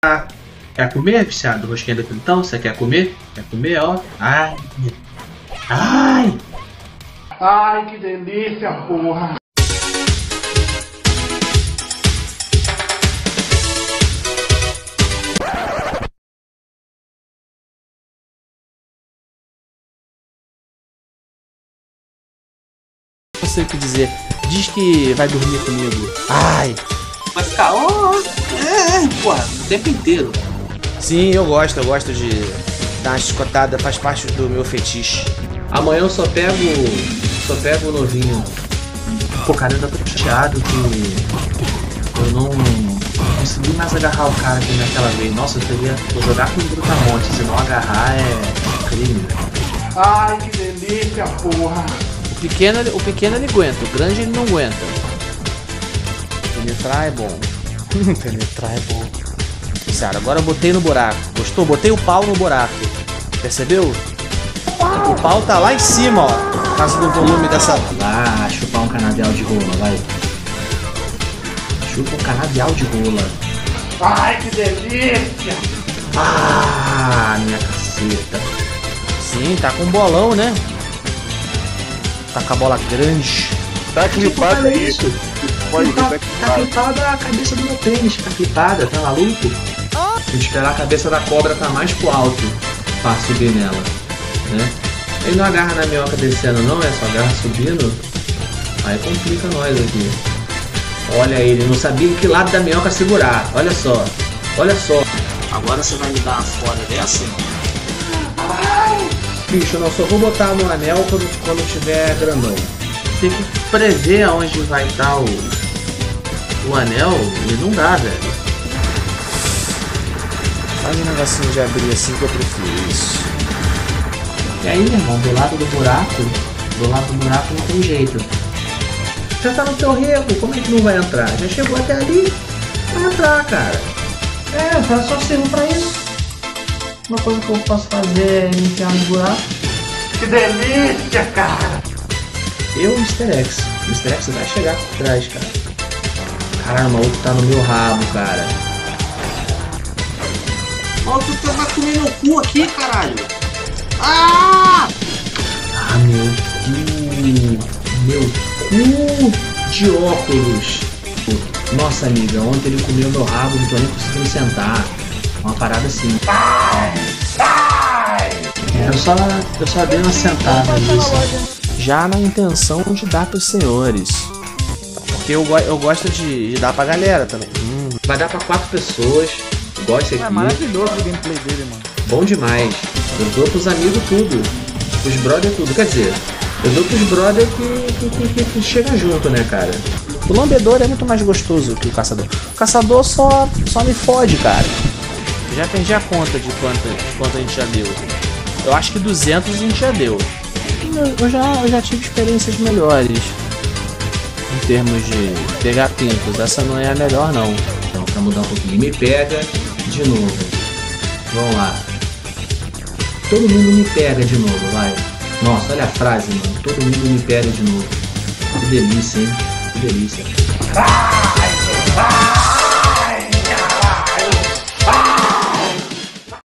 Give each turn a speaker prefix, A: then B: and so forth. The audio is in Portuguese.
A: Quer comer, viciado? Rosquinha do Quintão? Você quer comer? Quer comer, ó? Ai! Ai!
B: Ai, que delícia, porra!
C: Não sei o que dizer. Diz que vai dormir comigo. Ai!
A: Vai ficar, pô, o tempo inteiro.
C: Sim, eu gosto de dar uma chicotada, faz parte do meu fetiche.
A: Amanhã eu só pego o novinho. Pô, cara, eu ainda tô chateado que eu não consegui mais agarrar o cara que naquela vez. Nossa, vou jogar com o Brutamonte, se não agarrar é crime, velho.
B: Ai, que delícia, porra!
C: O pequeno ele aguenta, o grande ele não aguenta. Penetrar é bom. Penetrar é bom. Sério, agora eu botei no buraco. Gostou? Botei o pau no buraco. Percebeu? O pau tá lá em cima, ó. Por causa do volume dessa...
A: Lá, chupar um canavial de rola, vai. Chupa um canavial de rola.
B: Ai, que delícia!
A: Ah, minha caceta.
C: Sim, tá com um bolão, né? Tá com a bola grande.
D: Tá clipado isso. Pode
A: tá clipada a cabeça do meu pênis. Tá clipada, tá maluco? Tem que esperar a cabeça da cobra tá mais pro alto pra subir nela, né? Ele não agarra na minhoca descendo não, é só agarra subindo. Aí complica nós aqui. Olha ele, não sabia que lado da minhoca segurar. Olha só, olha só. Agora você vai me dar uma fora dessa? Bicho, eu não só vou botar no anel quando tiver grandão. Tem que prever aonde vai estar o anel e não dá, velho.
C: Faz um negocinho de abrir assim que eu prefiro isso.
A: E aí, meu irmão, do lado do buraco não tem jeito. Já tá no teu rego, como é que não vai entrar? Já chegou até ali, vai entrar, cara. É, só sirvo pra isso. Uma coisa que eu posso fazer é enfiar no buraco.
B: Que delícia, cara!
A: Eu, o Mr. X. O Mr. X vai chegar por trás, cara. Caralho, o maluco tá no meu rabo, cara. O maluco vai comer meu cu aqui, caralho. Ah! Ah, meu cu. Meu cu de óculos. Nossa, amiga, ontem ele comeu meu rabo, não tô nem conseguindo sentar. Uma parada assim. Eu só dei uma sentada nisso.
C: Já na intenção de dar pros senhores. Porque eu gosto de dar pra galera também.
A: Vai dar pra 4 pessoas. Igual esse aqui.
E: É maravilhoso o gameplay dele, mano.
A: Bom demais. Eu dou pros amigos tudo. Pros brother tudo. Quer dizer, eu dou pros brother que chega junto, né, cara?
C: O lambedor é muito mais gostoso que o caçador. O caçador só me fode, cara. Já perdi a conta de quanto a gente já deu. Eu acho que 200 a gente já deu. Eu já tive experiências melhores em termos de pegar pintos. Essa não é a melhor, não.
A: Então, pra mudar um pouquinho, me pega de novo. Vamos lá. Todo mundo me pega de novo, vai. Nossa, olha a frase, mano. Todo mundo me pega de novo. Que delícia, hein? Que delícia.